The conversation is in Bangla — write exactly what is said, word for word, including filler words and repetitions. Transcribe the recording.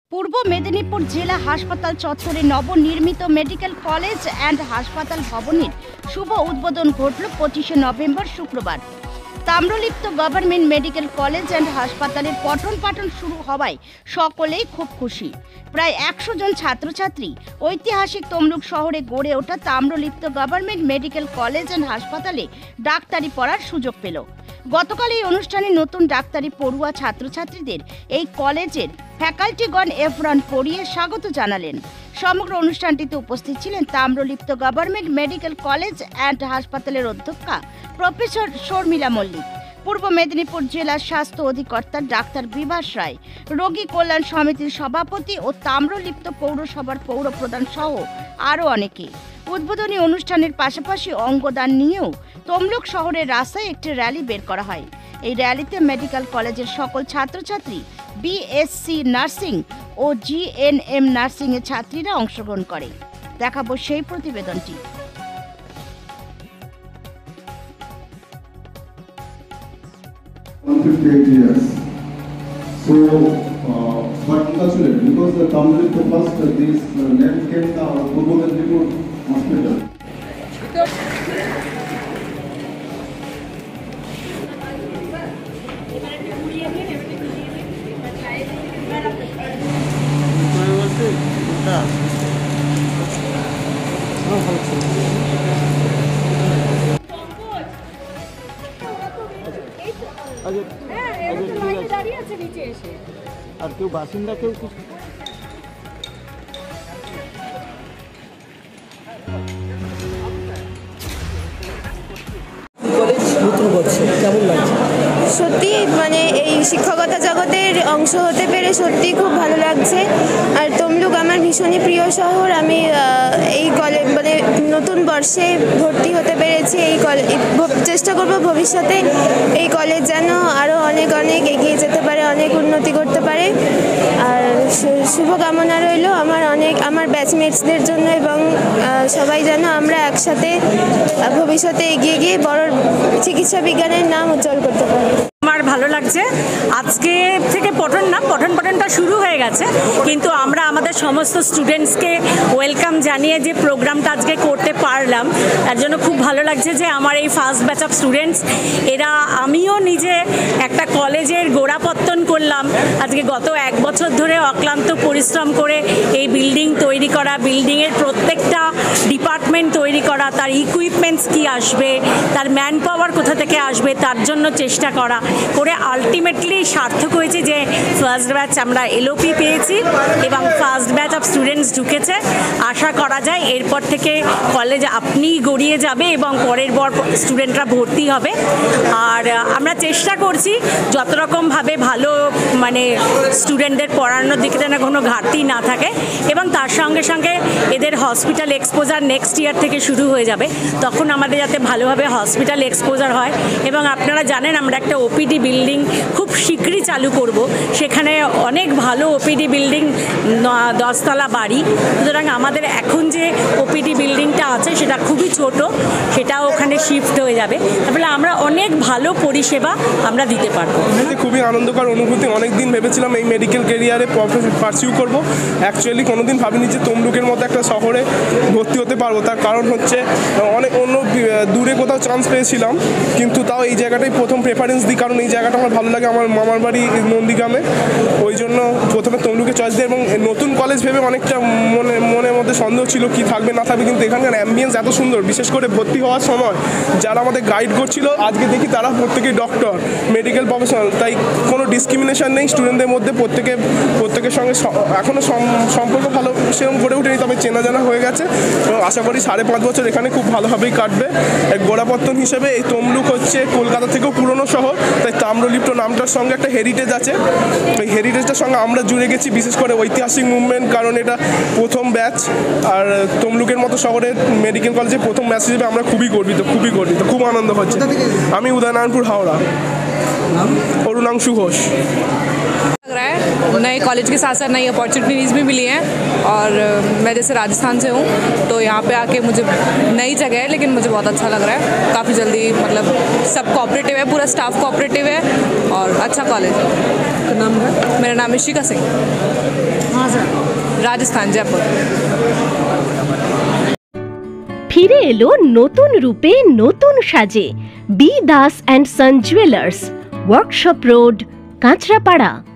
পূর্ব মেদিনীপুর জেলা হাসপাতাল চত্বরে নবনির্মিত মেডিকেল কলেজ অ্যান্ড হাসপাতাল ভবনের শুভ উদ্বোধন ঘটল পঁচিশে নভেম্বর শুক্রবার। Tamralipta government medical college and হাসপাতালের পঠন পাঠন শুরু হওয়ায় সকলেই খুব খুশি। প্রায় একশো জন ছাত্রছাত্রী ঐতিহাসিক তমলুক শহরে গড়ে ওঠা Tamralipta government medical college and হাসপাতালে ডাক্তারি পড়ার সুযোগ পেল। গতকাল এই অনুষ্ঠানে নতুন ডাক্তারি পড়ুয়া ছাত্রছাত্রীদের এই কলেজের ফ্যাকাল্টিগণ এফরন পড়িয়ে স্বাগত জানালেন। সমগ্র অনুষ্ঠানটিতে উপস্থিত ছিলেন Tamralipta government medical college and হাসপাতালের অধ্যক্ষা প্রফেসর শর্মিলা মল্লিক, পূর্ব মেদিনীপুর জেলার স্বাস্থ্য অধিকর্তা ডাক্তার বিভাস রায়, রোগী কল্যাণ সমিতির সভাপতি ও তাম্রলিপ্ত পৌরসভার পৌর প্রধান সহ আরও অনেকে। উদ্বোধনী অনুষ্ঠানের পাশাপাশি অঙ্গদান নিয়েও তমলুক শহরের রাস্তায় একটি র্যালি বের করা হয়। এই র্যালিতে মেডিকেল কলেজের সকল ছাত্রছাত্রী, বিএসসি নার্সিং ও জিএনএম নার্সিং এর ছাত্রীরা অংশগ্রহণ করে। দেখাবো সেই প্রতিবেদনটি। one hundred fifty-eight years. So, uh, but actually, because the Tamil the first uh, this uh, name came to our Purbo Medinipur hospital. আর কেউ বাসিন্দা কেউ কিছু সত্যি মানে এই শিক্ষকতা জগতের অংশ হতে পেরে সত্যি খুব ভালো লাগছে। আর তমলুক আমার ভীষণই প্রিয় শহর। আমি এই কলেজ মানে নতুন বর্ষে ভর্তি হতে পেরেছি। এই কলেজ চেষ্টা করব ভবিষ্যতে এই কলেজ যেন আরও অনেক অনেক এগিয়ে যেতে পারে, অনেক উন্নতি করতে পারে। আর শুভকামনা রইল আমার অনেক আমার ব্যাচমেটসদের জন্য এবং সবাই যেন আমরা একসাথে ভবিষ্যতে এগিয়ে গিয়ে বড় চিকিৎসা বিজ্ঞানের নাম উজ্জ্বল করতে পারি। আমার ভালো লাগছে। আজকে থেকে পঠন না পঠন পঠনটা শুরু হয়ে গেছে, কিন্তু আমরা আমাদের সমস্ত স্টুডেন্টসকে ওয়েলকাম জানিয়ে যে প্রোগ্রামটা আজকে করতে পারলাম তার জন্য খুব ভালো লাগছে যে আমার এই ফার্স্ট ব্যাচ অফ স্টুডেন্টস এরা, আমিও নিজে একটা কলেজের গোড়াপত্তন করলাম আজকে গত এক বছর ধরে অক্লান্ত পরিশ্রম করে এই বিল্ডিং তৈরি করা, বিল্ডিংয়ের প্রত্যেকটা ডিপার্টমেন্ট তৈরি করা, তার ইকুইপমেন্টস কি আসবে, তার ম্যান পাওয়ার কোথা থেকে আসবে তার জন্য চেষ্টা করা করে আলটিমেটলি সার্থক হয়েছে যে ফার্স্ট ব্যাচ আমরা এলওপি পেয়েছি এবং ফার্স্ট ব্যাচ অফ স্টুডেন্টস ঢুকেছে। আশা করা যায় এরপর থেকে কলেজ আপনি গড়িয়ে যাবে এবং পরের পর স্টুডেন্টরা ভর্তি হবে। আর আমরা চেষ্টা করছি যত রকমভাবে ভালো মানে স্টুডেন্টদের পড়ানোর দিকে যেন কোনো ঘাটতি না থাকে এবং তার সঙ্গে সঙ্গে এদের হসপিটাল এক্সপোজার নেক্সট ইয়ার থেকে শুরু হয়ে যাবে, তখন আমাদের যাতে ভালোভাবে হসপিটাল এক্সপোজার হয়। এবং আপনারা জানেন আমরা একটা ওপিডি বিল্ডিং খুব শীঘ্রই চালু করব, সেখানে অনেক ভালো ওপিডি বিল্ডিং দশতলা বাড়ি, সুতরাং আমাদের এখন যে ওপিডি বিল্ডিংটা আছে সেটা খুবই ছোট, সেটাও ওখানে শিফট হয়ে যাবে। তাহলে আমরা অনেক ভালো পরিষেবা আমরা দিতে পারবো। খুবই আনন্দকর অনুভূতি। অনেক দিন ভেবেছিলাম এই মেডিকেল ক্যারিয়ারে পারসিউ করব, অ্যাকচুয়ালি কোনোদিন ভাবিনি যে তমলুকের মতো একটা শহরে ভর্তি হতে পারবো। তার কারণ হচ্ছে অনেক অন্য দূরে কোথাও চান্স পেয়েছিলাম, কিন্তু তাও এই জায়গাটাই প্রথম প্রেফারেন্স দিই, কারণ এই জায়গাটা আমার ভালো লাগে। আমার মামার বাড়ি নন্দীগ্রামে, ওই জন্য প্রথমে তমলুকে চয়েস দিই। এবং নতুন কলেজ ভেবে অনেকটা মনে মনের মধ্যে সন্দেহ ছিল কি থাকবে না থাকবে, কিন্তু এখানকার অ্যাম্বিয়েন্স এত সুন্দর, বিশেষ করে ভর্তি হওয়ার সময় যারা আমাদের গাইড করছিল আজকে দেখি তারা প্রত্যেকেই ডক্টর, মেডিকেল প্রফেশনাল, তাই কোনো ডিসক্রিমিনেশন নেই স্টুডেন্টদের মধ্যে। প্রত্যেকে প্রত্যেকের সঙ্গে এখনও সম্পর্ক ভালো সেরকম গড়ে ওঠেনি, তবে চেনা জানা হয়ে গেছে এবং আশা করি সাড়ে পাঁচ বছর এখানে খুব ভালোভাবেই কাটবে। এক গোড়াপত্তন হিসেবে এই তমলুক হচ্ছে কলকাতা থেকেও পুরনো শহর, তাই তাম্রলিপ্ত নামটার সঙ্গে একটা হেরিটেজ আছে। এই হেরিটেজটার সঙ্গে আমরা জুড়ে গেছি, বিশেষ করে ঐতিহাসিক মুভমেন্ট, কারণ এটা প্রথম ব্যাচ। আর তমলুকের মতো শহরে মেডিকেল কলেজে প্রথম ব্যাচ হিসেবে আমরা খুবই গর্বিত, খুবই গর্বিত, খুব আনন্দ হচ্ছে। আমি উদয়নারায়ণপুর, হাওড়া। অরুণাংশু ঘোষ। लग रहा है नए कॉलेज के साथ साथ नई अपॉर्चुनिटीज़ भी मिली हैं और मैं जैसे राजस्थान से हूँ तो यहाँ पे आके मुझे नई जगह है लेकिन मुझे बहुत अच्छा लग रहा है। काफ़ी जल्दी मतलब सब कोऑपरेटिव है, पूरा स्टाफ कोऑपरेटिव है और अच्छा कॉलेज है। नाम है? मेरा नाम है शिका सिंह। हाँ राजस्थान, जयपुर। ফিরে এলো নতুন রূপে নতুন সাজে B Das and son jewellers, workshop road, Kanchrapara.